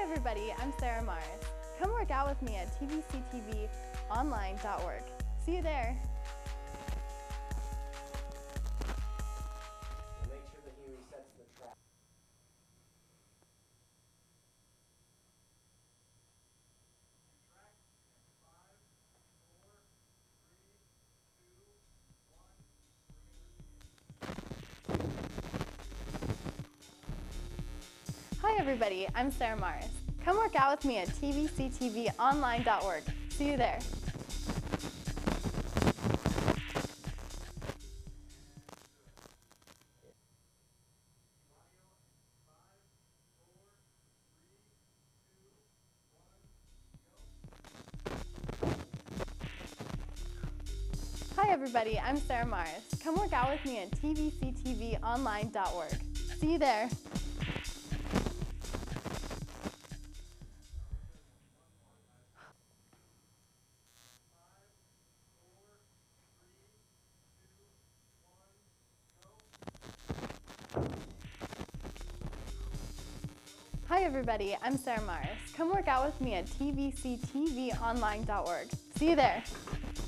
everybody, I'm Sarah Mars. Come work out with me at tvctvonline.org. See you there. Make sure that he resets the track. Hi everybody, I'm Sarah Mars. Come work out with me at tvctvonline.org. See you there. Hi everybody, I'm Sarah Mars. Come work out with me at tvctvonline.org. See you there. Hi everybody, I'm Sarah Mars. Come work out with me at tvctvonline.org. See you there.